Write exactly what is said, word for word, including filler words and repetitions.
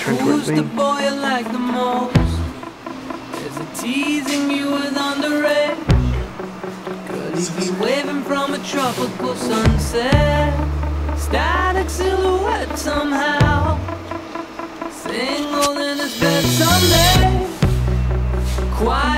Trent Who's the Whitney. boy you like the most? Is it teasing you with underage? Could he be waving from a tropical sunset? Static silhouette somehow, single in his bed someday. Quiet